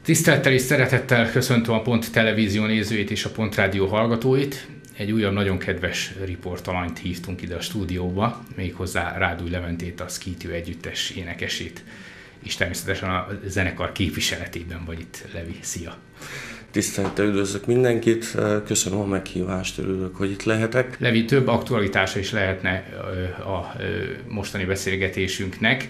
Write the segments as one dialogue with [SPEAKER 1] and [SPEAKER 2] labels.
[SPEAKER 1] Tisztelettel és szeretettel köszöntöm a Pont Televízió nézőit és a Pont Rádió hallgatóit. Egy újabb nagyon kedves riportalanyt hívtunk ide a stúdióba, méghozzá Rádúj Leventét, a Szkítyő együttes énekesét, és természetesen a zenekar képviseletében vagy itt, Levi. Szia!
[SPEAKER 2] Tisztelettel üdvözlök mindenkit, köszönöm a meghívást, örülök, hogy itt lehetek.
[SPEAKER 1] Levi, több aktualitása is lehetne a mostani beszélgetésünknek.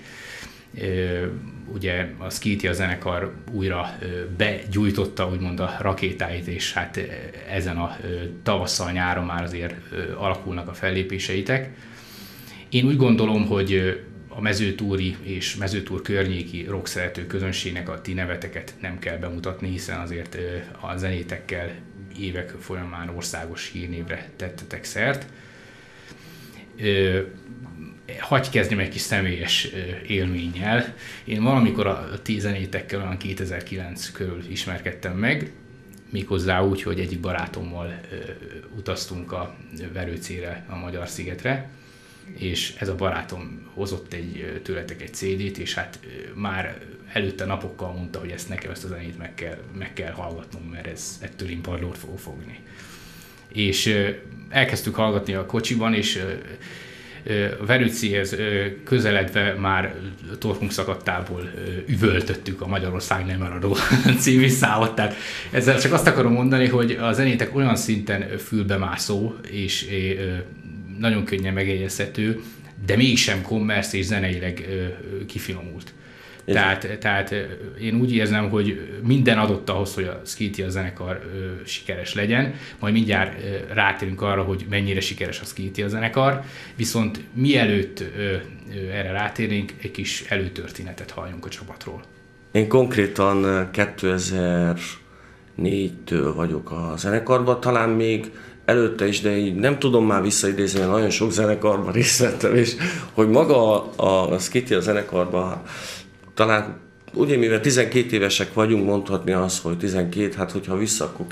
[SPEAKER 1] Ugye a Szkítyő zenekar újra begyújtotta úgymond a rakétáit, és hát ezen a tavasszal, nyáron már azért alakulnak a fellépéseitek. Én úgy gondolom, hogy a mezőtúri és mezőtúr környéki rockszerető közönségnek a ti neveteket nem kell bemutatni, hiszen azért a zenétekkel évek folyamán országos hírnévre tettetek szert. Hagyj kezdjem egy kis személyes élménnyel. Én valamikor a ti zenétekkel olyan 2009 körül ismerkedtem meg, méghozzá úgy, hogy egyik barátommal utaztunk a Verőcére, a Magyar-szigetre, és ez a barátom hozott tőletek egy CD-t, és hát már előtte napokkal mondta, hogy ezt a zenét meg kell hallgatnom, mert ettől én padlót fogok fogni. És elkezdtük hallgatni a kocsiban, és a Verőcéhez közeledve már torkunk szakadtából üvöltöttük a Magyarország nem maradó című számot. Tehát ezzel csak azt akarom mondani, hogy a zenétek olyan szinten fülbemászó és nagyon könnyen megjegyezhető, de mégsem kommersz és zeneileg kifinomult. Tehát én úgy érzem, hogy minden adott ahhoz, hogy a Szkítyő zenekar sikeres legyen. Majd mindjárt rátérünk arra, hogy mennyire sikeres a Szkítyő zenekar, viszont mielőtt erre rátérnénk, egy kis előtörténetet halljunk a csapatról.
[SPEAKER 2] Én konkrétan 2004-től vagyok a zenekarban, talán még előtte is, de így nem tudom már visszaidézni, mert nagyon sok zenekarban részt vettem, és hogy maga a Szkítyő zenekarban talán, ugye mivel 12 évesek vagyunk, mondhatni azt, hogy 12, hát hogyha vissza, akkor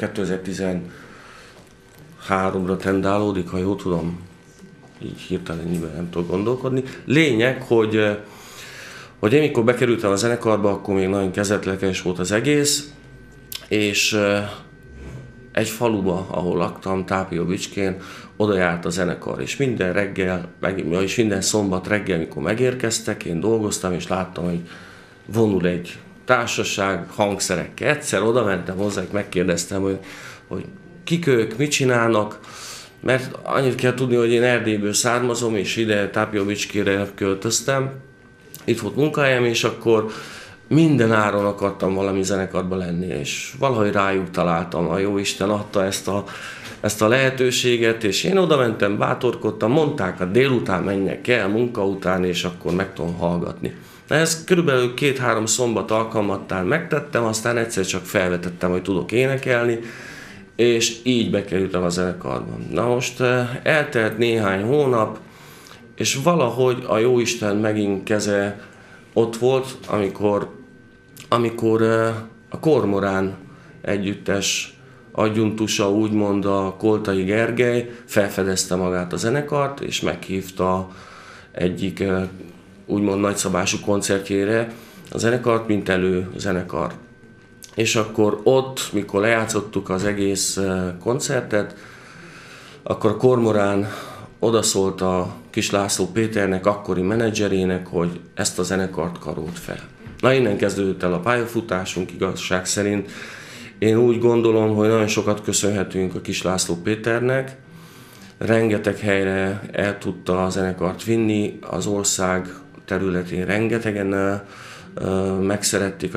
[SPEAKER 2] 2013-ra tendálódik, ha jól tudom, így hirtelen nem tudok gondolkodni. Lényeg, hogy én mikor bekerültem a zenekarba, akkor még nagyon kezdetleges volt az egész, és egy faluba, ahol laktam, Tápióbicskén, oda járt a zenekar, és minden reggel, és minden szombat reggel, mikor megérkeztek, én dolgoztam, és láttam, hogy vonul egy társaság hangszerekkel. Egyszer oda mentem hozzájuk, megkérdeztem, hogy kik ők, mit csinálnak, mert annyit kell tudni, hogy én Erdélyből származom, és ide Tápióbicskére költöztem. Itt volt munkahelyem, és akkor minden áron akartam valami zenekarba lenni, és valahogy rájuk találtam, a Jóisten adta ezt a lehetőséget, és én oda mentem, bátorkodtam, mondták, hogy délután menjek el, munka után, és akkor meg tudom hallgatni. Ezt körülbelül 2-3 szombat alkalmattán megtettem, aztán egyszer csak felvetettem, hogy tudok énekelni, és így bekerültem a zenekarba. Na most eltelt néhány hónap, és valahogy a Jóisten megint keze ott volt, amikor a Kormorán együttes adjunktusa, úgymond a Koltai Gergely felfedezte magát a zenekart, és meghívta egyik úgymond nagyszabású koncertjére a zenekart, mint előzenekar. És akkor ott, mikor lejátszottuk az egész koncertet, akkor a Kormorán odaszólt a Kis László Péternek, akkori menedzserének, hogy ezt a zenekart karolt fel. Na, innen kezdődött el a pályafutásunk igazság szerint. Én úgy gondolom, hogy nagyon sokat köszönhetünk a Kis László Péternek. Rengeteg helyre el tudta a zenekart vinni, az ország területén rengetegen megszerették a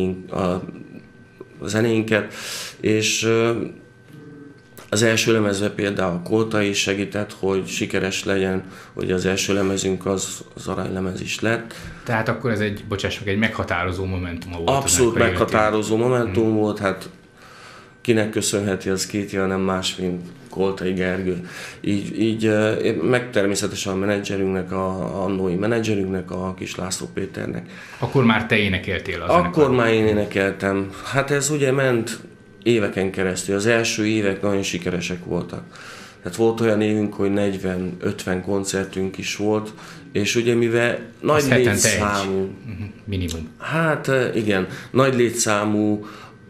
[SPEAKER 2] zenéinket, és az első lemezbe például Koltai is segített, hogy sikeres legyen, hogy az első lemezünk az aranylemez is lett.
[SPEAKER 1] Tehát akkor ez egy meghatározó momentum volt.
[SPEAKER 2] Abszolút meghatározó momentum volt, hát kinek köszönheti az Szkítyő, nem más, mint Koltai Gergő. Így meg természetesen a menedzserünknek, a annói menedzserünknek, a Kis László Péternek.
[SPEAKER 1] Akkor már te énekeltél a zenekarban?
[SPEAKER 2] Akkor már én énekeltem. Hát ez ugye ment éveken keresztül. Az első évek nagyon sikeresek voltak. Tehát volt olyan évünk, hogy 40-50 koncertünk is volt, és ugye mivel nagy létszámú...
[SPEAKER 1] Minimum.
[SPEAKER 2] Hát igen, nagy létszámú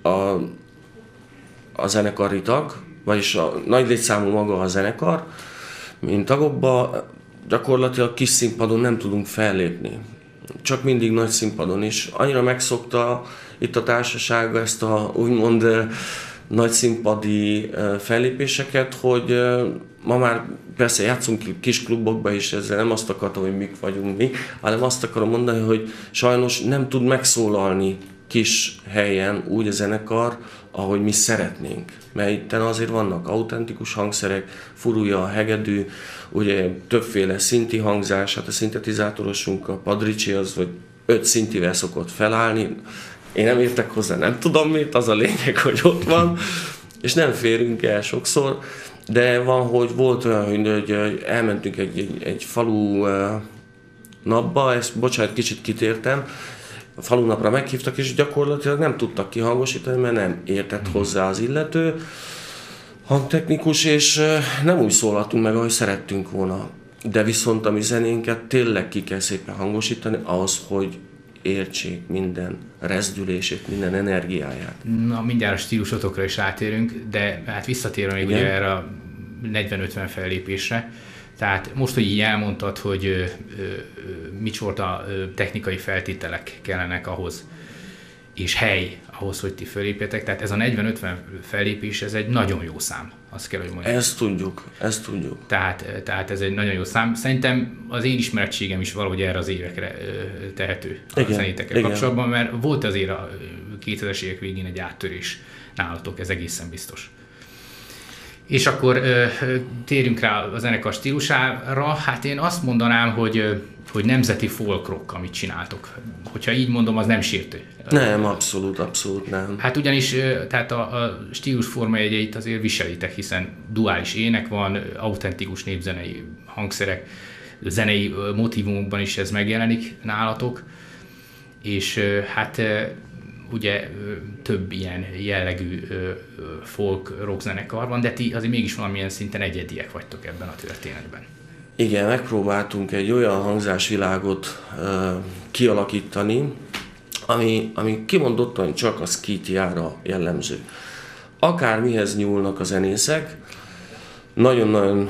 [SPEAKER 2] a zenekari tag, vagyis a nagy létszámú maga a zenekar, mint tagokban gyakorlatilag kis színpadon nem tudunk fellépni. Csak mindig nagy színpadon is. Annyira megszokta itt a társaság ezt a úgymond nagy színpadi fellépéseket, hogy ma már persze játszunk kis klubokba is, ezzel nem azt akartam, hogy mik vagyunk mi, hanem azt akarom mondani, hogy sajnos nem tud megszólalni kis helyen úgy a zenekar, ahogy mi szeretnénk. Mert itt azért vannak autentikus hangszerek, furulja a hegedű, ugye többféle szinti hangzás, hát a szintetizátorosunk, a Padricsi az, vagy 5 szintivel szokott felállni. Én nem értek hozzá, nem tudom miért, az a lényeg, hogy ott van, és nem férünk el sokszor, de van, hogy volt olyan, hogy elmentünk egy falu napba, ezt bocsánat, kicsit kitértem, a falunapra meghívtak, és gyakorlatilag nem tudtak kihangosítani, mert nem értett hozzá az illető hangtechnikus, és nem úgy szólaltunk meg, ahogy szerettünk volna. De viszont a mi zenénket tényleg ki kell szépen hangosítani ahhoz, hogy értsék minden rezdülését, minden energiáját.
[SPEAKER 1] Na, mindjárt a stílusotokra is átérünk, de hát visszatérve még ugye erre a 40-50 fellépésre. Tehát most, hogy így elmondtad, hogy micsoda technikai feltételek kellenek ahhoz, és hely ahhoz, hogy ti fellépjetek, tehát ez a 40-50 fellépés, ez egy nagyon jó szám, azt kell, hogy mondjam.
[SPEAKER 2] Ezt tudjuk.
[SPEAKER 1] Tehát ez egy nagyon jó szám. Szerintem az én ismerettségem is valahogy erre az évekre tehető a zenétekkel kapcsolatban, mert volt azért a 2000-es évek végén egy áttörés nálatok, ez egészen biztos. És akkor térjünk rá a zenekar stílusára. Hát én azt mondanám, hogy nemzeti folk rock, amit csináltok. Hogyha így mondom, az nem sértő.
[SPEAKER 2] Nem, abszolút nem.
[SPEAKER 1] Hát ugyanis tehát a stílus formajegyeit azért viselitek, hiszen duális ének van, autentikus népzenei hangszerek, zenei motívumokban is ez megjelenik nálatok, és hát ugye több ilyen jellegű folk rock zenekar van, de ti azért mégis valamilyen szinten egyediek vagytok ebben a történetben.
[SPEAKER 2] Igen, megpróbáltunk egy olyan hangzásvilágot kialakítani, ami kimondottan csak a skitiára jellemző. Akármihez nyúlnak a zenészek, nagyon-nagyon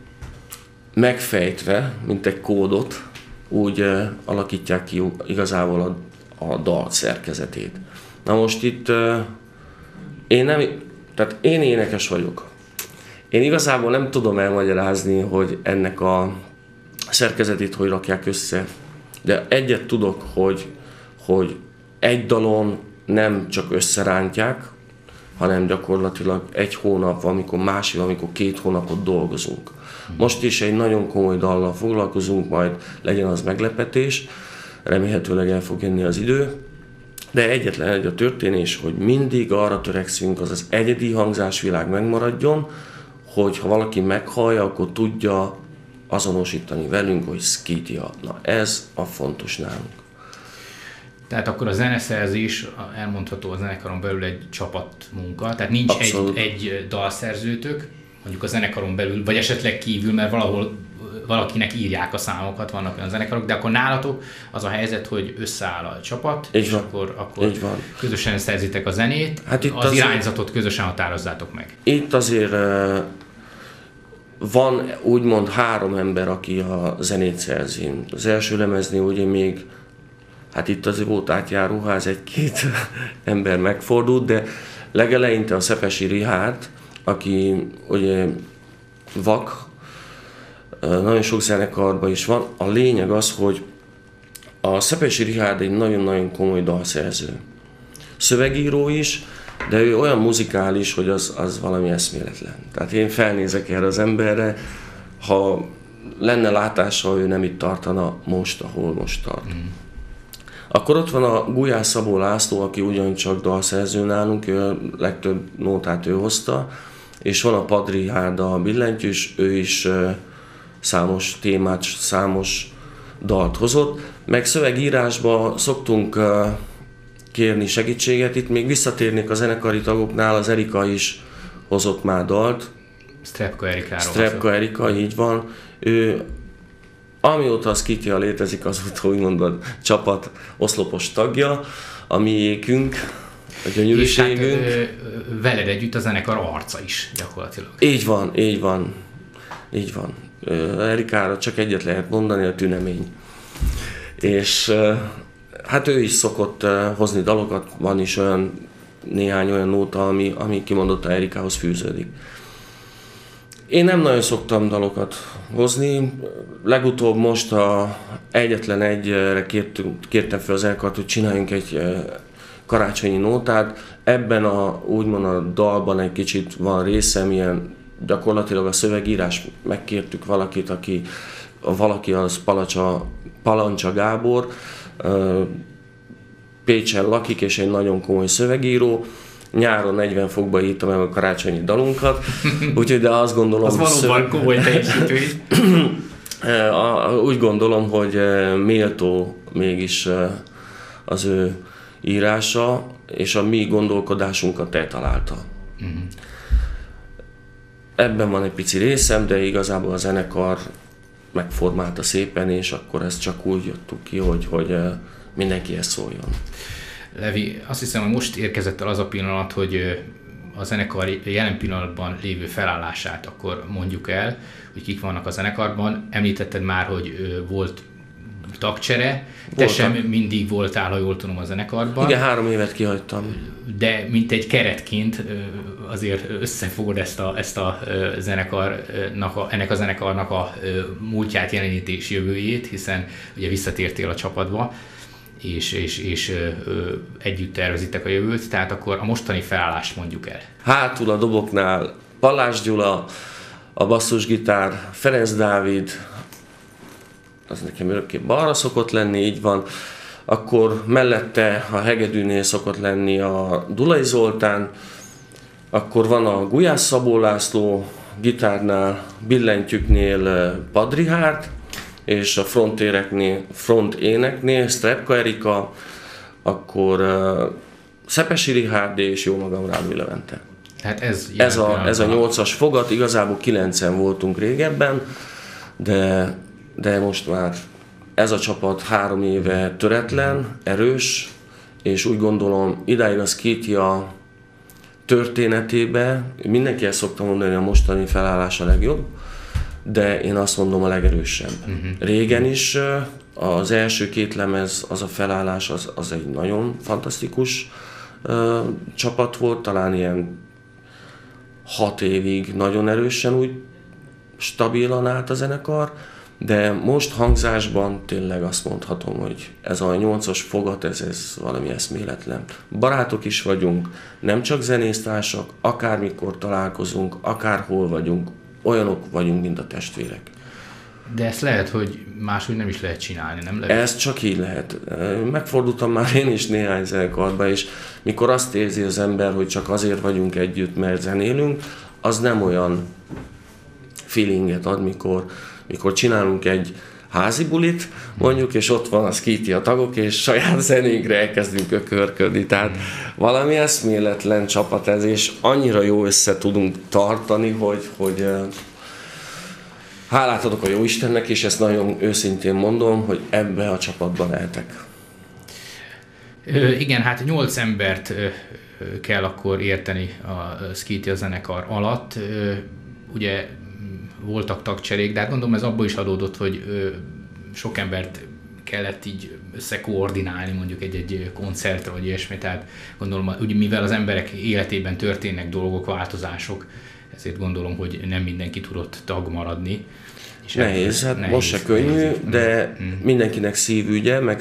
[SPEAKER 2] megfejtve, mint egy kódot, úgy alakítják ki igazából a dal szerkezetét. Na most itt én énekes vagyok. Én igazából nem tudom elmagyarázni, hogy ennek a szerkezetét hogy rakják össze, de egyet tudok, hogy egy dalon nem csak összerántják, hanem gyakorlatilag egy hónap, amikor másik, amikor 2 hónapot dolgozunk. Most is egy nagyon komoly dallal foglalkozunk, majd legyen az meglepetés, remélhetőleg el fog jönni az idő, de egyetlen egy a történés, hogy mindig arra törekszünk, az az egyedi hangzásvilág megmaradjon, hogy ha valaki meghallja, akkor tudja azonosítani velünk, hogy Skitia. Na ez a fontos nálunk.
[SPEAKER 1] Tehát akkor a zeneszerzés elmondható a zenekaron belül egy csapatmunka, tehát nincs egy dalszerzőtök, mondjuk a zenekaron belül, vagy esetleg kívül, mert valahol valakinek írják a számokat, vannak olyan zenekarok, de akkor nálatok az a helyzet, hogy összeáll a csapat, és akkor közösen szerzitek a zenét, hát itt az irányzatot közösen határozzátok meg.
[SPEAKER 2] Itt azért van úgymond 3 ember, aki a zenét szerzi. Az első lemeznél ugye még, hát itt azért volt átjáróház, 1-2 ember megfordult, de legeleinte a Szepesi Richárd, aki ugye vak, nagyon sok zenekarban is van. A lényeg az, hogy a Szepesi Richárd egy nagyon-nagyon komoly dalszerző. Szövegíró is, de ő olyan muzikális, hogy az valami eszméletlen. Tehát én felnézek erre az emberre, ha lenne látása, ő nem itt tartana most, ahol most tart. Akkor ott van a Gulyás Szabó László, aki ugyancsak dalszerző nálunk, ő a legtöbb nótát ő hozta, és van a Pad Richárd a billentyűs, ő is számos témát, számos dalt hozott, meg szövegírásba szoktunk kérni segítséget. Itt még visszatérnék a zenekari tagoknál, az Erika is hozott már dalt,
[SPEAKER 1] Strepka Erikáról.
[SPEAKER 2] Strepka Erika, így van. Ő, amióta a Skytia létezik, azóta úgymond a csapat oszlopos tagja, a miékünk, a gyönyörűségünk.
[SPEAKER 1] És hát veled együtt a zenekar arca is gyakorlatilag.
[SPEAKER 2] Így van, így van. Így van. Erikára csak egyet lehet mondani, a tünemény. És hát ő is szokott hozni dalokat, van is néhány olyan nóta, ami kimondottan Erikához fűződik. Én nem nagyon szoktam dalokat hozni. Legutóbb most egyetlen egyre kértem fel az zenekart, hogy csináljunk egy karácsonyi nótát. Ebben úgymond a dalban egy kicsit van részem, ilyen gyakorlatilag a szövegírás, megkértük valakit, valaki az Palancsa Gábor, Pécsen lakik, és egy nagyon komoly szövegíró. Nyáron 40 fokba írtam el a karácsonyi dalunkat, úgyhogy de azt gondolom...
[SPEAKER 1] Az valóban komoly teljesítmény.
[SPEAKER 2] Úgy gondolom, hogy méltó mégis az ő írása, és a mi gondolkodásunkat eltalálta. Uh-huh. Ebben van egy pici részem, de igazából a zenekar megformálta szépen, és akkor ezt csak úgy jöttük ki, hogy mindenkihez szóljon.
[SPEAKER 1] Levi, azt hiszem, hogy most érkezett el az a pillanat, hogy a zenekar jelen pillanatban lévő felállását akkor mondjuk el, hogy kik vannak a zenekarban. Említetted már, hogy volt tagcsere, te sem mindig voltál, ha jól tudom, a zenekarban.
[SPEAKER 2] Igen, 3 évet kihagytam.
[SPEAKER 1] De mint egy keretként azért összefogod ezt a zenekarnak, ennek a zenekarnak a múltját, jelenítés jövőjét, hiszen ugye visszatértél a csapatba, és együtt tervezitek a jövőt, tehát akkor a mostani felállást mondjuk el.
[SPEAKER 2] Hátul a doboknál Palás Gyula, a basszusgitár Ferenc Dávid, az nekem örökké balra szokott lenni, így van. Akkor mellette a hegedűnél szokott lenni a Dulai Zoltán, akkor van a Gulyás Szabó László, gitárnál, billentyűknél Padrihárd, és a front éneknél Strepka Erika, akkor Szepesi Richárd és jó magam Rádói Levente.
[SPEAKER 1] Tehát ez
[SPEAKER 2] a 8-as fogat, igazából 9-en voltunk régebben, de most már ez a csapat 3 éve töretlen, erős, és úgy gondolom idáig a Skytia történetébe, mindenki ezt szokta mondani, hogy a mostani felállás a legjobb, de én azt mondom a legerősebb. Uh-huh. Régen is az első 2 lemez, az a felállás, az egy nagyon fantasztikus csapat volt, talán ilyen 6 évig nagyon erősen úgy stabilan állt a zenekar, de most hangzásban tényleg azt mondhatom, hogy ez a 8-as fogat, ez valami eszméletlen. Barátok is vagyunk, nem csak zenésztársak, akármikor találkozunk, akárhol vagyunk, olyanok vagyunk, mint a testvérek.
[SPEAKER 1] De ezt lehet, hogy máshogy nem is lehet csinálni, nem lehet?
[SPEAKER 2] Ez csak így lehet. Megfordultam már én is néhány zenekarba, és mikor azt érzi az ember, hogy csak azért vagyunk együtt, mert zenélünk, az nem olyan feelinget ad, mikor csinálunk egy házi bulit, mondjuk, és ott van a Skytia tagok, és saját zenénkre elkezdünk ökörködni. Tehát valami eszméletlen csapat ez, és annyira jó össze tudunk tartani, hogy hálát adok a Jóistennek, és ezt nagyon őszintén mondom, hogy ebbe a csapatban lehetek.
[SPEAKER 1] Igen, hát 8 embert kell akkor érteni a Skytia zenekar alatt. Ugye voltak tagcserék, de hát gondolom ez abból is adódott, hogy sok embert kellett így összekoordinálni mondjuk egy koncertre vagy ilyesmi, tehát gondolom, ugye mivel az emberek életében történnek dolgok, változások, ezért gondolom, hogy nem mindenki tudott tag maradni.
[SPEAKER 2] Nehéz, hát nehéz, most se könnyű, de mindenkinek szívügye, meg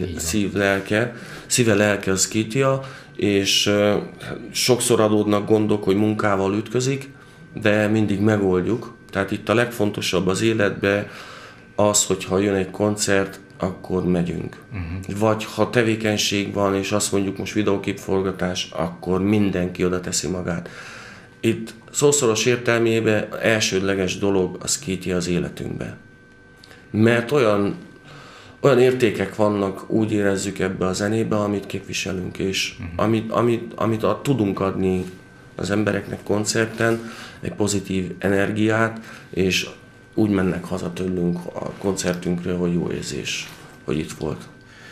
[SPEAKER 2] szíve lelke a Skytia, és sokszor adódnak gondok, hogy munkával ütközik, de mindig megoldjuk. Tehát itt a legfontosabb az életben az, hogyha jön egy koncert, akkor megyünk. Uh-huh. Vagy ha tevékenység van, és azt mondjuk most videóképforgatás, akkor mindenki oda teszi magát. Itt szószoros értelmében elsődleges dolog a Skytia az életünkben. Mert olyan értékek vannak, úgy érezzük ebbe a zenébe, amit képviselünk, és amit tudunk adni az embereknek koncerten egy pozitív energiát, és úgy mennek haza tőlünk a koncertünkről, hogy jó érzés, hogy itt volt.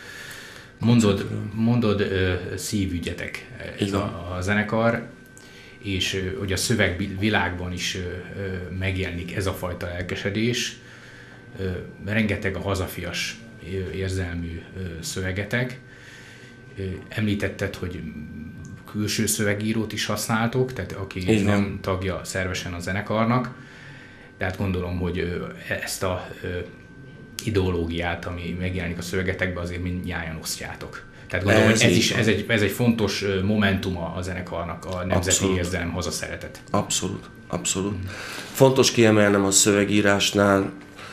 [SPEAKER 1] Mondod szívügyetek ez a zenekar, és hogy a szövegvilágban is megjelenik ez a fajta lelkesedés. Rengeteg a hazafias érzelmű szövegetek. Említetted, hogy külső szövegírót is használtok, tehát aki nem tagja szervesen a zenekarnak. Tehát gondolom, hogy ezt a ideológiát, ami megjelenik a szövegetekben, azért mindnyájan osztjátok. Tehát gondolom, hogy ez egy fontos momentuma a zenekarnak, a nemzeti érzelem, hazaszeretet.
[SPEAKER 2] Abszolút. Fontos kiemelnem a szövegírásnál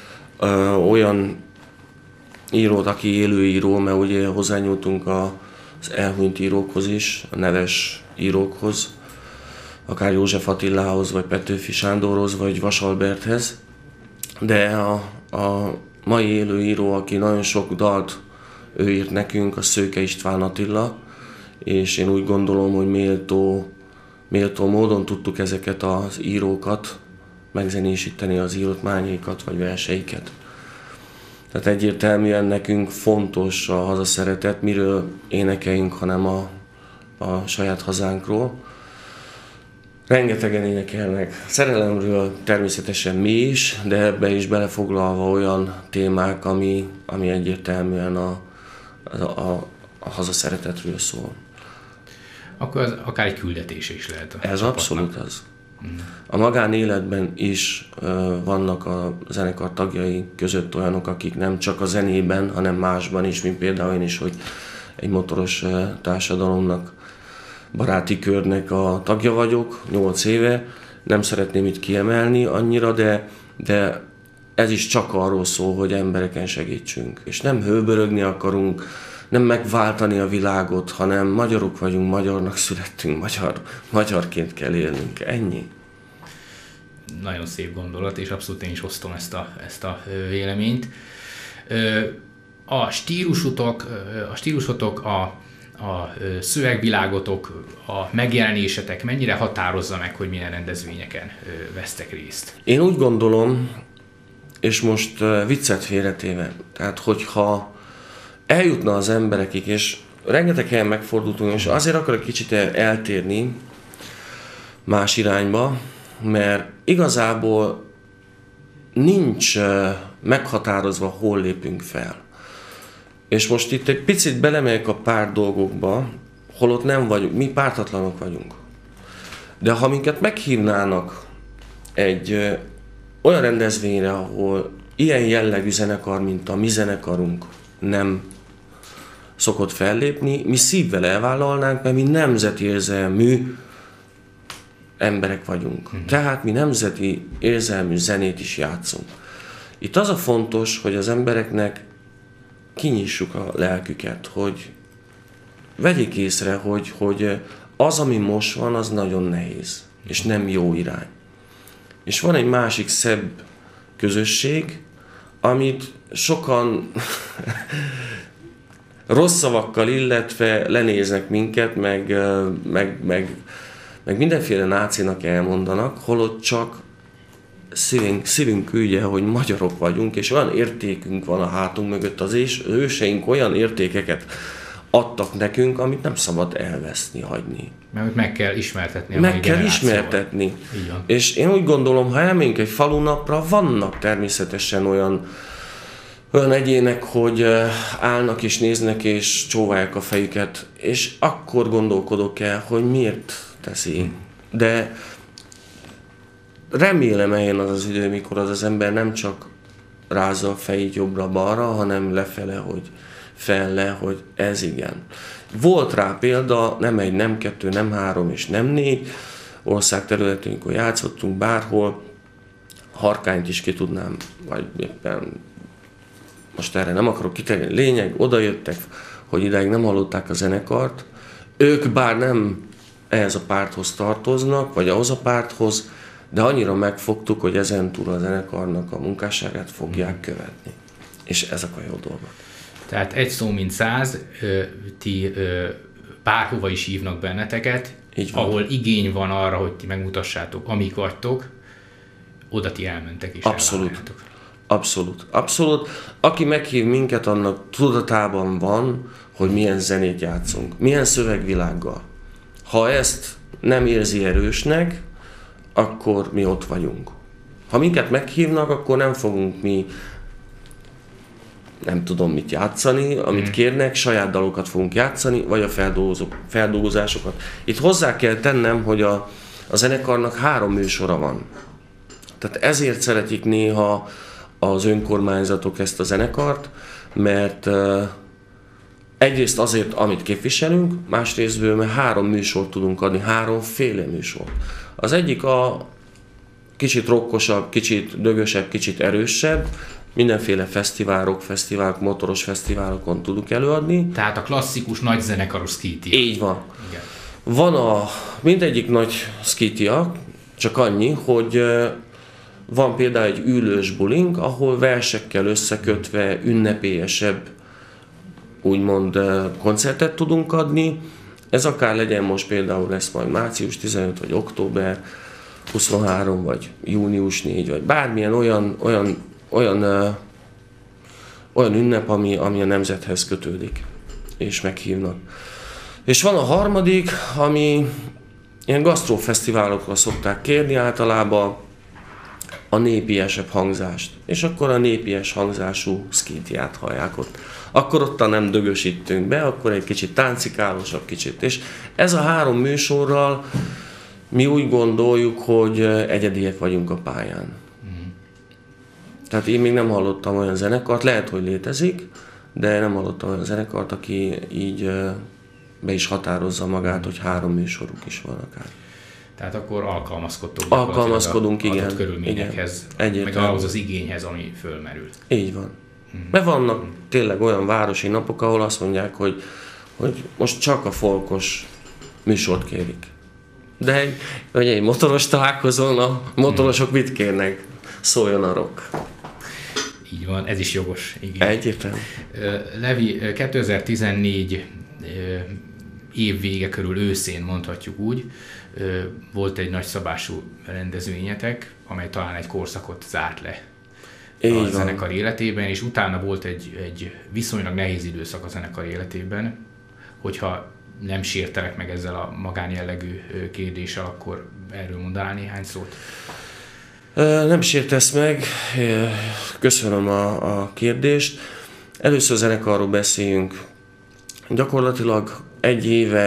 [SPEAKER 2] olyan írót, aki élőíró, mert ugye hozzányúltunk az elhunyt írókhoz is, a neves írókhoz, akár József Attilához, vagy Petőfi Sándorhoz, vagy Vas Alberthez. De a mai élőíró, aki nagyon sok dalt ő írt nekünk, a Szőke István Attila, és én úgy gondolom, hogy méltó módon tudtuk ezeket az írókat megzenésíteni, az írotmányaikat vagy verseiket. Tehát egyértelműen nekünk fontos a hazaszeretet, miről énekeljünk, hanem a saját hazánkról. Rengetegen énekelnek szerelemről, természetesen mi is, de ebbe is belefoglalva olyan témák, ami egyértelműen a hazaszeretetről szól.
[SPEAKER 1] Akkor az akár egy küldetés is lehet.
[SPEAKER 2] Ez abszolút az. A magánéletben is vannak a zenekar tagjai között olyanok, akik nem csak a zenében, hanem másban is, mint például én is, hogy egy motoros társadalomnak, baráti körnek a tagja vagyok, 8 éve. Nem szeretném itt kiemelni annyira, de ez is csak arról szól, hogy embereken segítsünk. És nem hőbörögni akarunk, nem megváltani a világot, hanem magyarok vagyunk, magyarnak születtünk, magyarként kell élnünk. Ennyi.
[SPEAKER 1] Nagyon szép gondolat, és abszolút én is osztom ezt a véleményt. A stílusotok, a szövegvilágotok, a megjelenésetek mennyire határozza meg, hogy milyen rendezvényeken vesztek részt?
[SPEAKER 2] Én úgy gondolom, és most viccet félretéve, tehát hogyha eljutna az emberekig, és rengeteg helyen megfordultunk, és azért akarok kicsit eltérni más irányba, mert igazából nincs meghatározva, hol lépünk fel. És most itt egy picit belemegyek a pár dolgokba, holott nem vagyunk, mi pártatlanok vagyunk. De ha minket meghívnának egy olyan rendezvényre, ahol ilyen jellegű zenekar, mint a mi zenekarunk nem szokott fellépni, mi szívvel elvállalnánk, mert mi nemzeti érzelmű emberek vagyunk. Tehát mi nemzeti érzelmű zenét is játszunk. Itt az a fontos, hogy az embereknek kinyissuk a lelküket, hogy vegyék észre, hogy az, ami most van, az nagyon nehéz, és nem jó irány. És van egy másik szebb közösség, amit sokan rossz szavakkal illetve lenéznek minket, meg mindenféle nácinak elmondanak, holott csak szívünk ügye, hogy magyarok vagyunk, és olyan értékünk van a hátunk mögött, az őseink olyan értékeket adtak nekünk, amit nem szabad elveszni, hagyni.
[SPEAKER 1] Mert meg kell ismertetni.
[SPEAKER 2] Meg kell ismertetni. És én úgy gondolom, ha elmegyünk egy falunapra, vannak természetesen olyan egyének, hogy állnak és néznek és csóválják a fejüket, és akkor gondolkodok el, hogy miért teszi. De remélem eljön az az idő, mikor az ember nem csak rázza a fejét jobbra-balra, hanem lefele, hogy felle, hogy ez igen. Volt rá példa, nem egy, nem kettő, nem három és nem 4 ország területén, amikor játszottunk bárhol, Harkányt is ki tudnám, vagy éppen most erre nem akarok kiterjedni. Lényeg, odajöttek, hogy idáig nem hallották a zenekart. Ők bár nem ehhez a párthoz tartoznak, vagy ahhoz a párthoz, de annyira megfogtuk, hogy ezentúl a zenekarnak a munkásságát fogják követni. És ezek a jó dolgok.
[SPEAKER 1] Tehát egy szó mint 100, ti bárhova is hívnak benneteket, ahol igény van arra, hogy ti megmutassátok, amik vagytok, oda ti elmentek és elvállaljátok.
[SPEAKER 2] Abszolút. Aki meghív minket, annak tudatában van, hogy milyen zenét játszunk, milyen szövegvilággal. Ha ezt nem érzi erősnek, akkor mi ott vagyunk. Ha minket meghívnak, akkor nem fogunk mi nem tudom mit játszani, amit kérnek, saját dalokat fogunk játszani, vagy a feldolgozásokat. Itt hozzá kell tennem, hogy a zenekarnak 3 műsora van. Tehát ezért szeretik néha az önkormányzatok ezt a zenekart, mert egyrészt azért, amit képviselünk, másrésztből, mert 3 műsort tudunk adni, 3 féle műsort. Az egyik a kicsit rockosabb, kicsit dögösebb, kicsit erősebb, mindenféle fesztiválok, motoros fesztiválokon tudunk előadni.
[SPEAKER 1] Tehát a klasszikus nagy zenekaros skítia.
[SPEAKER 2] Így van. Igen. Van mindegyik nagy skítia, csak annyi, hogy van például egy ülős bulink, ahol versekkel összekötve ünnepélyesebb, úgymond koncertet tudunk adni. Ez akár legyen most például lesz majd március 15 vagy október 23 vagy június 4 vagy bármilyen olyan ünnep, ami a nemzethez kötődik és meghívnak. És van a harmadik, ami ilyen gasztrófesztiválokra szokták kérni általában a népiesebb hangzást. És akkor a népies hangzású skítiát hallják ott. Akkor ottan nem dögösítünk be, akkor egy kicsit táncikálósabb kicsit. És ez a 3 műsorral mi úgy gondoljuk, hogy egyediek vagyunk a pályán. Tehát én még nem hallottam olyan zenekart, lehet, hogy létezik, de nem hallottam olyan zenekart, aki így be is határozza magát, hogy 3 műsoruk is van akár.
[SPEAKER 1] Tehát akkor
[SPEAKER 2] alkalmazkodunk, igen.
[SPEAKER 1] Adott körülményekhez,
[SPEAKER 2] igen.
[SPEAKER 1] meg ahhoz az igényhez, ami fölmerül.
[SPEAKER 2] Így van. Mert vannak tényleg olyan városi napok, ahol azt mondják, hogy most csak a folkos műsort kérik. De egy motoros találkozón a motorosok mit kérnek? Szóljon a rock.
[SPEAKER 1] Így van, ez is jogos. Igen.
[SPEAKER 2] Egyértelmű.
[SPEAKER 1] Levi, 2014 év vége körül őszén mondhatjuk úgy, volt egy nagyszabású rendezvényetek, amely talán egy korszakot zárt le a zenekar életében, és utána volt egy viszonylag nehéz időszak a zenekar életében, hogyha nem sértelek meg ezzel a magánjellegű kérdéssel, akkor erről mondanál néhány szót?
[SPEAKER 2] Nem sértesz meg, köszönöm a kérdést. Először zenekarról beszéljünk. Gyakorlatilag egy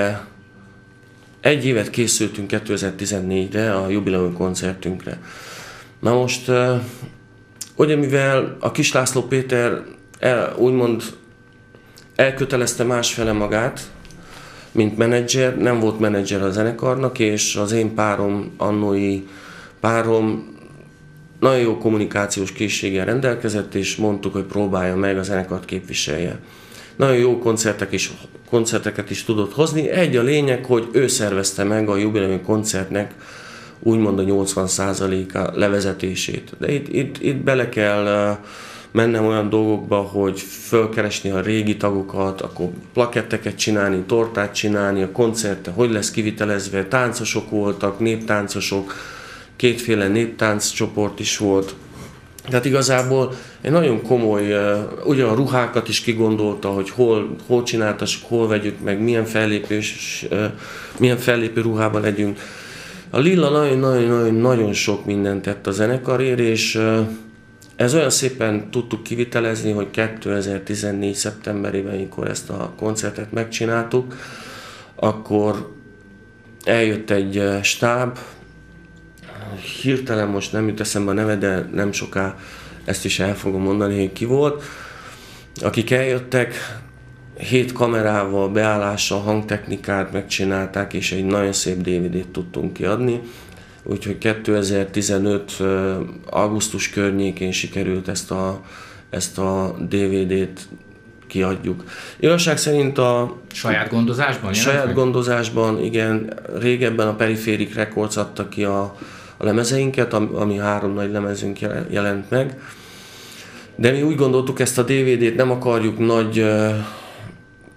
[SPEAKER 2] évet készültünk 2014-re a jubileumi koncertünkre. Na most, ugye mivel a Kis László Péter úgymond elkötelezte másfele magát, mint menedzser, nem volt menedzser a zenekarnak, és az én annói párom nagyon jó kommunikációs készséggel rendelkezett, és mondtuk, hogy próbálja meg a zenekart képviselje. Nagyon jó koncerteket is tudott hozni. Egy a lényeg, hogy ő szervezte meg a jubileumi koncertnek úgymond a 80%-a levezetését. De itt bele kell mennem olyan dolgokba, hogy fölkeresni a régi tagokat, akkor plaketteket csinálni, tortát csinálni, a koncerte hogy lesz kivitelezve, táncosok voltak, néptáncosok, 2 néptánccsoport is volt. Tehát igazából egy nagyon komoly, ugye a ruhákat is kigondolta, hogy hol csináltassuk, hol vegyük meg, milyen fellépő ruhában legyünk. A Lilla nagyon sok mindent tett a zenekarért, és ez olyan szépen tudtuk kivitelezni, hogy 2014. szeptemberében, amikor ezt a koncertet megcsináltuk, akkor eljött egy stáb, hirtelen most nem jut eszembe a neve, de nem soká ezt is el fogom mondani, hogy ki volt. Akik eljöttek, 7 kamerával, beállással, hangtechnikát megcsinálták, és egy nagyon szép DVD-t tudtunk kiadni. Úgyhogy 2015. augusztus környékén sikerült ezt a DVD-t kiadjuk. Igazság szerint a
[SPEAKER 1] saját gondozásban?
[SPEAKER 2] Saját gondozásban, igen. Régebben a Periféric Records adta ki a lemezeinket, ami 3 nagy lemezünk jelent meg. De mi úgy gondoltuk, ezt a DVD-t nem akarjuk nagy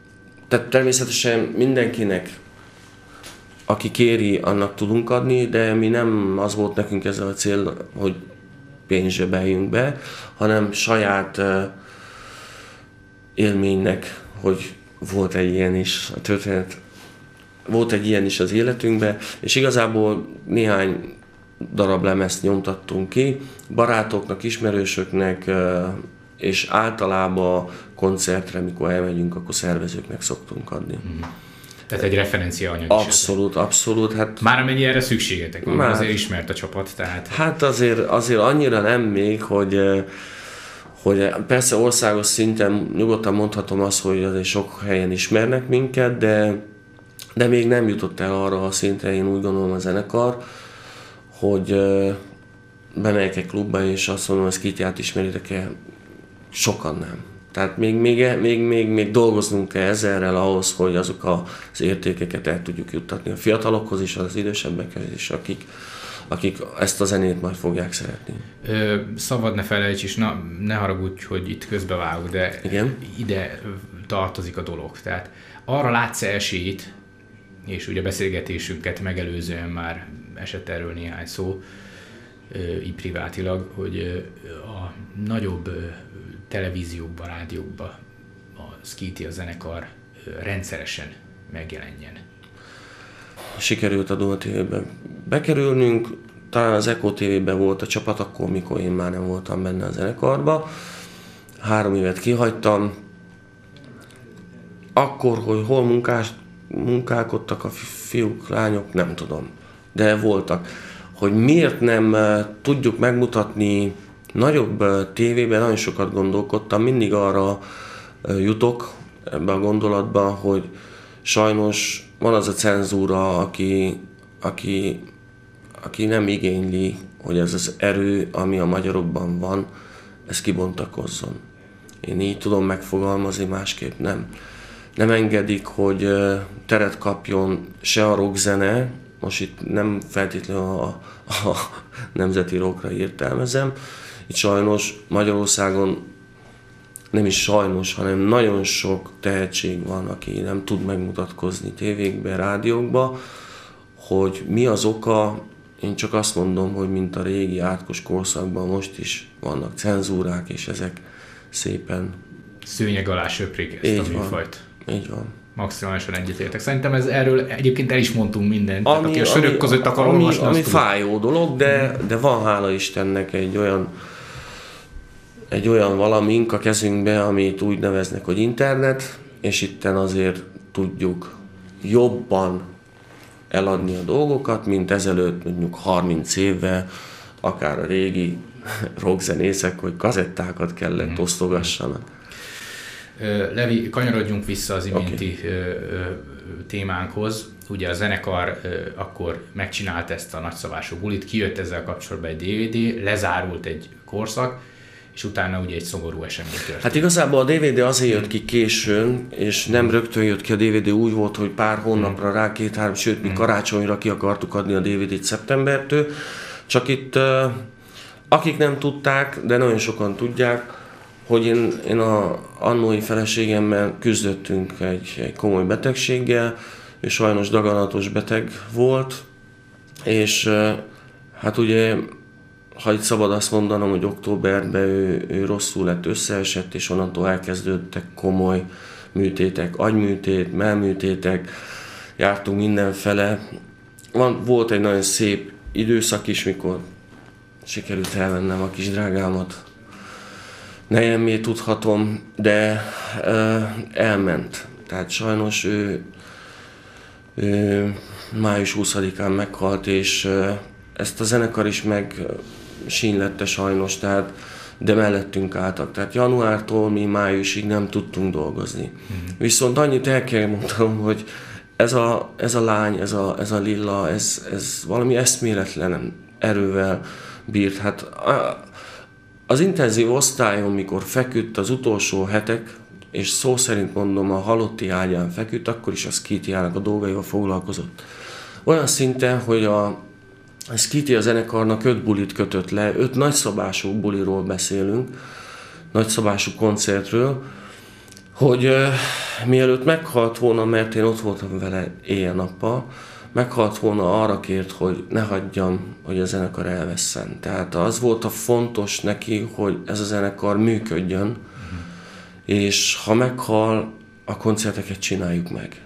[SPEAKER 2] Tehát természetesen mindenkinek, aki kéri, annak tudunk adni, de mi nem az volt nekünk ezzel a cél, hogy pénzsebbeljünk be, hanem saját élménynek, hogy volt egy ilyen is a történet, volt egy ilyen is az életünkben, és igazából néhány darab lemezt nyomtattunk ki, barátoknak, ismerősöknek, és általában koncertre, mikor elmegyünk, akkor szervezőknek szoktunk adni.
[SPEAKER 1] Tehát egy referencia anyag is.
[SPEAKER 2] Abszolút. Hát
[SPEAKER 1] már amennyi erre szükségetek van, már azért ismert a csapat, tehát...
[SPEAKER 2] Hát azért annyira nem még, hogy persze országos szinten nyugodtan mondhatom azt, hogy azért sok helyen ismernek minket, de még nem jutott el arra a szintre, én úgy gondolom a zenekar, hogy bemegyek egy klubba, és azt mondom, hogy Skittyát ismeritek-e? Sokan nem. Tehát még dolgoznunk kell ezerrel ahhoz, hogy azok az értékeket el tudjuk juttatni a fiatalokhoz is, az idősebbekhez is, akik ezt a zenét majd fogják szeretni.
[SPEAKER 1] Szabad ne felejts, és ne haragudj, hogy itt közbevágok, de igen? Ide tartozik a dolog. Tehát arra látsz esélyt, és ugye beszélgetésünket megelőzően már esett erről néhány szó, így privátilag, hogy a nagyobb televíziókban, rádiókban a Skitty, a zenekar rendszeresen megjelenjen.
[SPEAKER 2] Sikerült a Duna TV-ben bekerülnünk, talán az Echo TV-ben volt a csapat, akkor, mikor én már nem voltam benne a zenekarba. 3 évet kihagytam. Akkor, hogy hol munkálkodtak a fiúk, lányok, nem tudom. De voltak. Hogy miért nem tudjuk megmutatni nagyobb tévében, nagyon sokat gondolkodtam, mindig arra jutok ebbe a gondolatba, hogy sajnos van az a cenzúra, aki nem igényli, hogy ez az erő, ami a magyarokban van, ez kibontakozzon. Én így tudom megfogalmazni, másképp nem. Nem engedik, hogy teret kapjon se a rockzene, most itt nem feltétlenül a nemzeti rockra értelmezem. Itt sajnos Magyarországon nem is sajnos, hanem nagyon sok tehetség van, aki nem tud megmutatkozni tévékbe, rádiókba, hogy mi az oka. Én csak azt mondom, hogy mint a régi átkos korszakban most is vannak cenzúrák, és ezek szépen...
[SPEAKER 1] Szőnyeg alá söprik ezt a műfajt.
[SPEAKER 2] Így van.
[SPEAKER 1] Maximálisan egyetértek. Szerintem erről egyébként el is mondtunk mindent. Tehát aki a sörök között akar olvasni,
[SPEAKER 2] ami fájó dolog, de van hála Istennek egy olyan valamink a kezünkben, amit úgy neveznek, hogy internet, és itten azért tudjuk jobban eladni a dolgokat, mint ezelőtt mondjuk 30 évvel, akár a régi rockzenészek, hogy kazettákat kellett osztogassanak.
[SPEAKER 1] Levi, kanyarodjunk vissza az iménti témánkhoz. Ugye a zenekar akkor megcsinált ezt a nagyszabású bulit, kijött ezzel kapcsolatban egy DVD, lezárult egy korszak, és utána ugye egy szomorú esemény történt.
[SPEAKER 2] Hát igazából a DVD azért jött ki későn, és nem rögtön jött ki a DVD, úgy volt, hogy pár hónapra rá, 2-3, sőt, mi karácsonyra ki akartuk adni a DVD-t szeptembertől. Csak itt, akik nem tudták, de nagyon sokan tudják, hogy én a annói feleségemmel küzdöttünk egy komoly betegséggel, ő sajnos daganatos beteg volt, és hát ugye, ha itt szabad azt mondanom, hogy októberben ő rosszul lett, összeesett, és onnantól elkezdődtek komoly műtétek, agyműtét, mellműtétek, jártunk mindenfele. Volt egy nagyon szép időszak is, mikor sikerült elvennem a kis drágámat. Nejemmé tudhatom, de elment. Tehát sajnos ő május 20-án meghalt, és ezt a zenekar is megsínlette sajnos, de mellettünk álltak. Tehát januártól mi májusig nem tudtunk dolgozni. Viszont annyit el kell mondanom, hogy ez a lány, ez a Lilla, ez valami eszméletlen erővel bírt. Hát az intenzív osztályon, mikor feküdt az utolsó hetek, és szó szerint mondom, a halotti ágyán feküdt, akkor is a Skittyának a dolgaival foglalkozott. Olyan szinten, hogy a Skitty a zenekarnak 5 bulit kötött le, 5 nagyszabású buliról beszélünk, nagyszabású koncertről, hogy mielőtt meghalt volna, mert én ott voltam vele éjjel-nappal, meghalt volna, arra kért, hogy ne hagyjam, hogy a zenekar elvesszen. Tehát az volt a fontos neki, hogy ez a zenekar működjön, és ha meghal, a koncerteket csináljuk meg.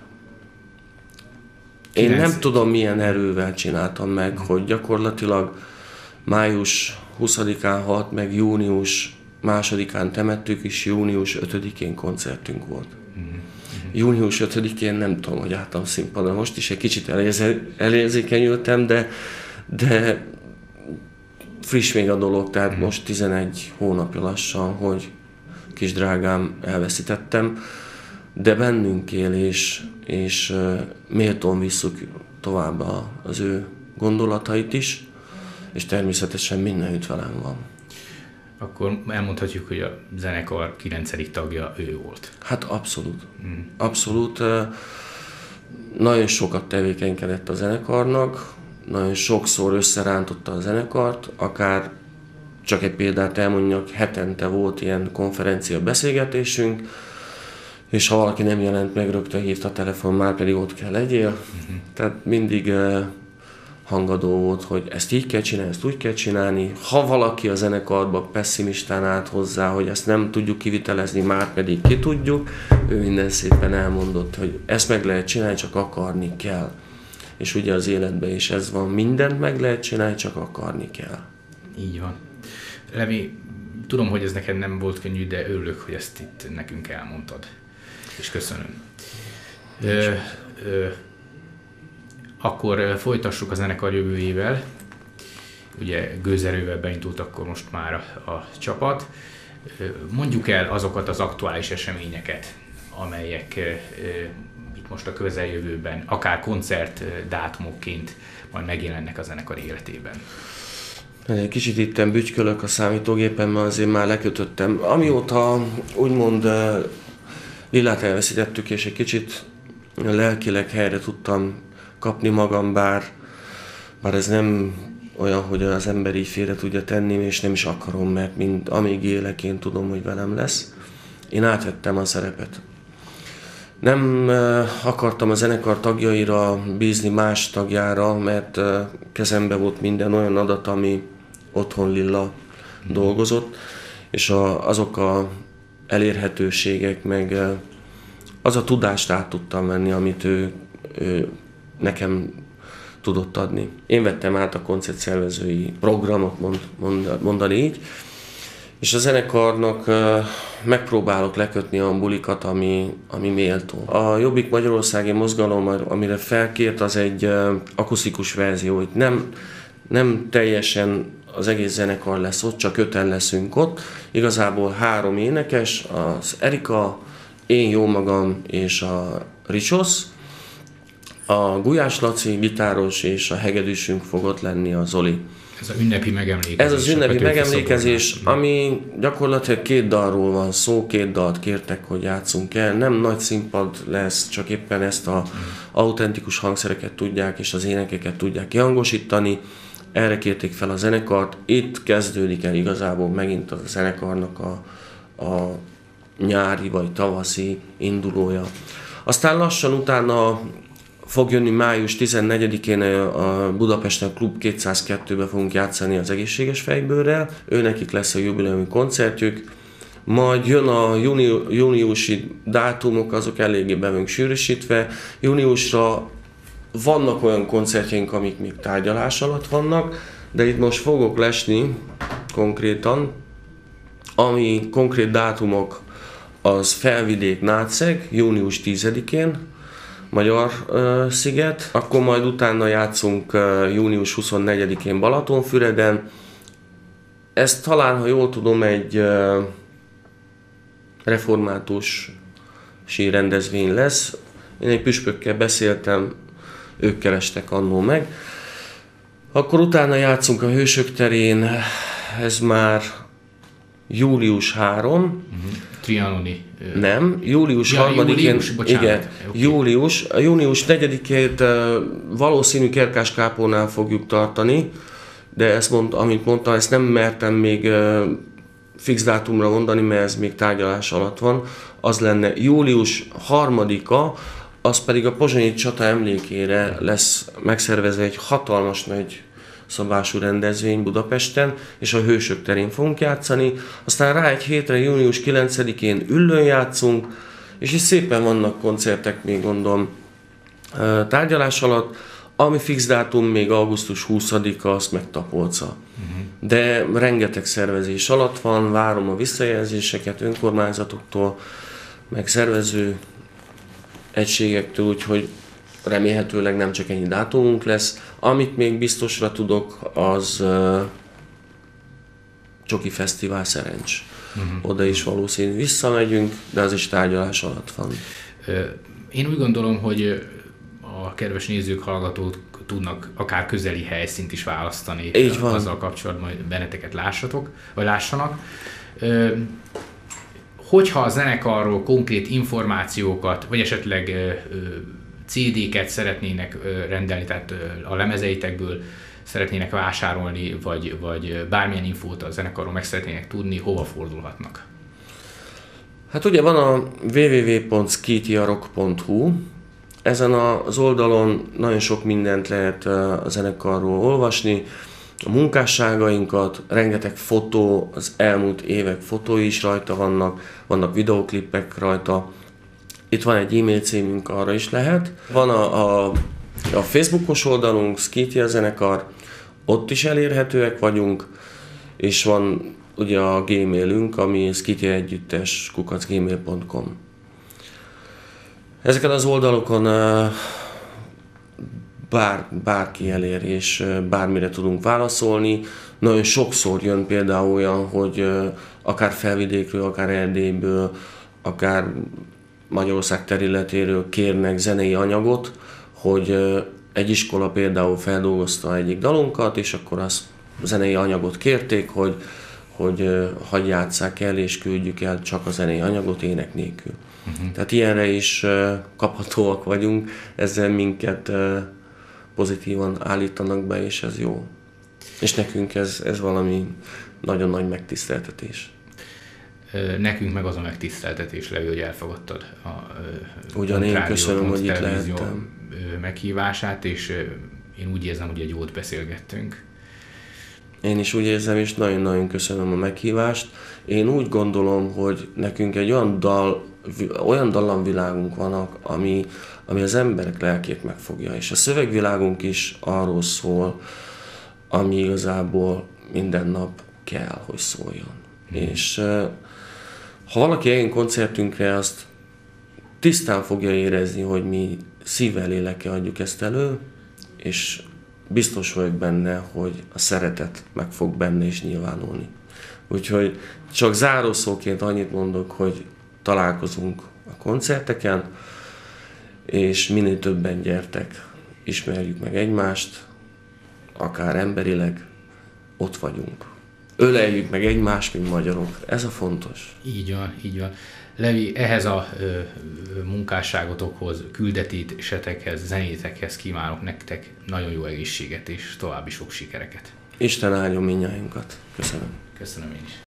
[SPEAKER 2] Én nem tudom, milyen erővel csináltam meg, hogy gyakorlatilag május 20-án halt meg, június 2-án temettük, és június 5-én koncertünk volt. Június 5-én nem tudom, hogy álltam színpadon. Most is egy kicsit elérzékenyültem, de friss még a dolog, tehát most 11 hónapja lassan, hogy kis drágám elveszítettem, de bennünk él, és méltón visszük tovább az ő gondolatait is, és természetesen mindenütt velem van.
[SPEAKER 1] Akkor elmondhatjuk, hogy a zenekar 9. tagja ő volt.
[SPEAKER 2] Hát abszolút. Abszolút. Nagyon sokat tevékenykedett a zenekarnak, nagyon sokszor összerántotta a zenekart, akár csak egy példát elmondjak, hetente volt ilyen konferencia beszélgetésünk, és ha valaki nem jelent meg, rögtön hívta a telefon, már pedig ott kell legyél. Tehát mindig hangadó volt, hogy ezt így kell csinálni, ezt úgy kell csinálni. Ha valaki a zenekarba pessimistán állt hozzá, hogy ezt nem tudjuk kivitelezni, már pedig ki tudjuk, ő minden szépen elmondott, hogy ezt meg lehet csinálni, csak akarni kell. És ugye az életben is ez van, mindent meg lehet csinálni, csak akarni kell.
[SPEAKER 1] Így van. Levi, tudom, hogy ez neked nem volt könnyű, de örülök, hogy ezt itt nekünk elmondtad. És köszönöm. Akkor folytassuk a zenekar jövőjével. Ugye gőzerővel beindult akkor most már a csapat. Mondjuk el azokat az aktuális eseményeket, amelyek itt most a közeljövőben, akár koncert dátumokként majd megjelennek a zenekar életében.
[SPEAKER 2] Kicsit itten bütykölök a számítógépen, mert azért már lekötöttem. Amióta úgymond Lillát elveszítettük, és egy kicsit lelkileg helyre tudtam kapni magam, bár ez nem olyan, hogy az ember így félre tudja tenni, és nem is akarom, mert amíg élek, én tudom, hogy velem lesz. Én átvettem a szerepet. Nem akartam a zenekar tagjaira bízni más tagjára, mert kezembe volt minden olyan adat, ami otthon Lilla dolgozott, és azok a elérhetőségek, meg az a tudást át tudtam venni, amit ő nekem tudott adni. Én vettem át a koncertszervezői programot, mondani így, és a zenekarnak megpróbálok lekötni a bulikat, ami méltó. A Jobbik Magyarországi Mozgalom, amire felkért, az egy akusztikus verzió. Itt nem teljesen az egész zenekar lesz ott, csak 5-en leszünk ott. Igazából 3 énekes, az Erika, én jómagam és a Ricsosz. A Gulyás Laci gitáros és a hegedűsünk fog ott lenni, a Zoli.
[SPEAKER 1] Ez az ünnepi megemlékezés.
[SPEAKER 2] Ez az ünnepi megemlékezés, ami gyakorlatilag 2 dalról van szó, 2 dalt kértek, hogy játszunk el. Nem nagy színpad lesz, csak éppen ezt az autentikus hangszereket tudják és az énekeket tudják kihangosítani. Erre kérték fel a zenekart. Itt kezdődik el igazából megint a zenekarnak a nyári vagy tavaszi indulója. Aztán lassan utána fog jönni május 14-én a Budapesten Klub 202-ben fogunk játszani az Egészséges Fejbőrrel. Őnekik lesz a jubileumi koncertjük. Majd jön a júniusi dátumok, azok eléggé be vagyunk sűrűsítve. Júniusra vannak olyan koncertjeink, amik még tárgyalás alatt vannak, de itt most fogok lesni konkrétan, ami konkrét dátumok, az Felvidék Nátszeg, június 10-én, Magyar sziget, akkor majd utána játszunk június 24-én Balatonfüreden. Ez talán, ha jól tudom, egy reformátusi rendezvény lesz. Én egy püspökkel beszéltem, ők kerestek annó meg. Akkor utána játszunk a Hősök terén, ez már július 3.
[SPEAKER 1] Trianoni.
[SPEAKER 2] Nem, július 3-én, igen, június 4-ét valószínű Kerkás-Kápolnál fogjuk tartani, de ezt amit mondtam, ezt nem mertem még fix dátumra mondani, mert ez még tárgyalás alatt van, az lenne július 3-a, az pedig a pozsonyi csata emlékére lesz megszervezve egy hatalmas nagy szabású rendezvény Budapesten, és a Hősök terén fogunk játszani. Aztán rá egy hétre, június 9-én Üllőn játszunk, és is szépen vannak koncertek, még gondolom, tárgyalás alatt. Ami fix dátum még augusztus 20-a, az meg Tapolca. De rengeteg szervezés alatt van, várom a visszajelzéseket önkormányzatoktól, meg szervező egységektől, úgyhogy remélhetőleg nem csak ennyi dátumunk lesz. Amit még biztosra tudok, az Csoki Fesztivál Szerencs. Oda is valószínű visszamegyünk, de az is tárgyalás alatt van.
[SPEAKER 1] Én úgy gondolom, hogy a kedves nézők, hallgatók tudnak akár közeli helyszínt is választani. Azzal kapcsolatban, hogy benneteket lássanak. Hogyha a zenekarról konkrét információkat, vagy esetleg CD-ket szeretnének rendelni, tehát a lemezeitekből szeretnének vásárolni, vagy bármilyen infót a zenekarról meg szeretnének tudni, hova fordulhatnak?
[SPEAKER 2] Hát ugye van a www.skitiarock.hu. Ezen az oldalon nagyon sok mindent lehet a zenekarról olvasni, a munkásságainkat, rengeteg fotó, az elmúlt évek fotói is rajta vannak videóklippek rajta. Itt van egy e-mail címünk, arra is lehet. Van a Facebookos oldalunk, Skitia zenekar, ott is elérhetőek vagyunk, és van ugye a gmailünk, ami skitiaegyüttes@gmail.com. Ezeken az oldalokon bárki elér, és bármire tudunk válaszolni. Nagyon sokszor jön például olyan, hogy akár Felvidékről, akár Erdélyből, akár Magyarország területéről kérnek zenei anyagot, hogy egy iskola például feldolgozta egyik dalunkat, és akkor azt zenei anyagot kérték, hogy hadd játsszák el, és küldjük el csak a zenei anyagot ének nélkül. Tehát ilyenre is kaphatóak vagyunk, ezzel minket pozitívan állítanak be, és ez jó. És nekünk ez valami nagyon nagy megtiszteltetés.
[SPEAKER 1] Nekünk meg az a megtiszteltetés, Levi, hogy elfogadtad a
[SPEAKER 2] Ugyan én köszönöm, hogy itt lehettem.
[SPEAKER 1] Meghívását, és én úgy érzem, hogy egy jót beszélgettünk.
[SPEAKER 2] Én is úgy érzem, és nagyon-nagyon köszönöm a meghívást. Én úgy gondolom, hogy nekünk egy olyan dallamvilágunk van, ami az emberek lelkét megfogja, és a szövegvilágunk is arról szól, ami igazából minden nap kell, hogy szóljon. És ha valaki eljön koncertünkre, azt tisztán fogja érezni, hogy mi szívvel, lélekkel adjuk ezt elő, és biztos vagyok benne, hogy a szeretet meg fog benne is nyilvánulni. Úgyhogy csak zárószóként annyit mondok, hogy találkozunk a koncerteken, és minél többen gyertek, ismerjük meg egymást, akár emberileg, ott vagyunk. Öleljük meg egymást, mint magyarok. Ez a fontos.
[SPEAKER 1] Így van, így van. Levi, ehhez a munkásságotokhoz, küldetésetekhez, zenétekhez kívánok nektek nagyon jó egészséget és további sok sikereket.
[SPEAKER 2] Isten áldjon mindnyájunkat. Köszönöm.
[SPEAKER 1] Köszönöm én is.